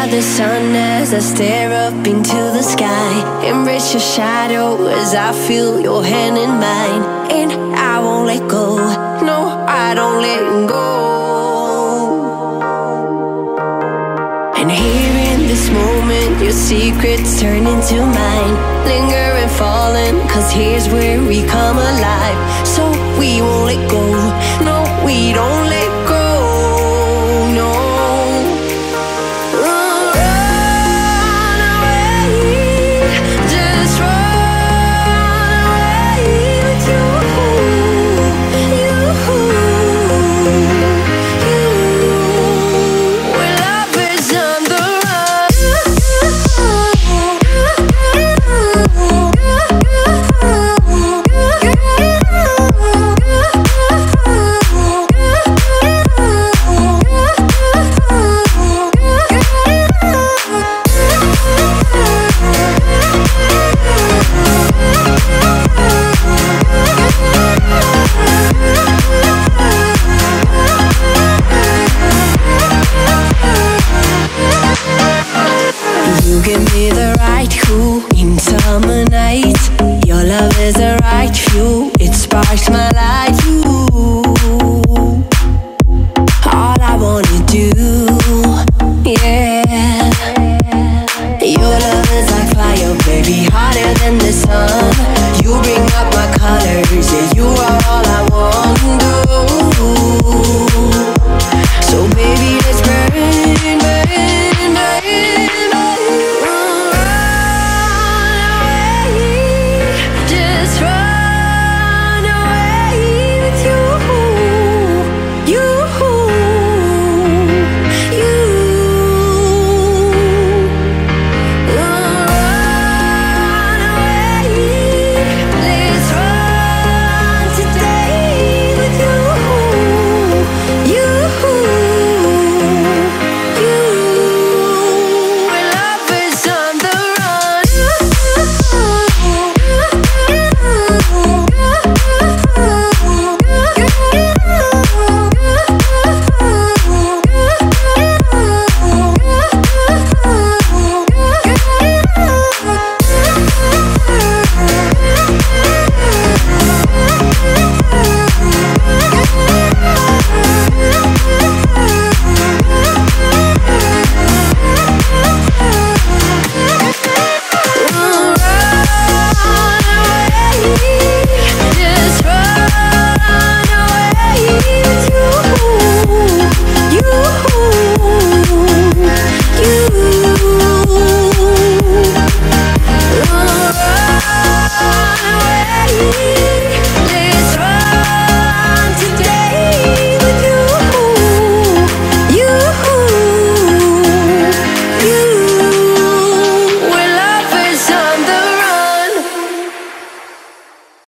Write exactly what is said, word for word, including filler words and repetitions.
the sun as I stare up into the sky. Embrace your shadow as I feel your hand in mine. And I won't let go, no, I don't let go. And here in this moment, your secrets turn into mine. Linger and falling, cause here's where we come alive. So we won't let go, no, we don't let go.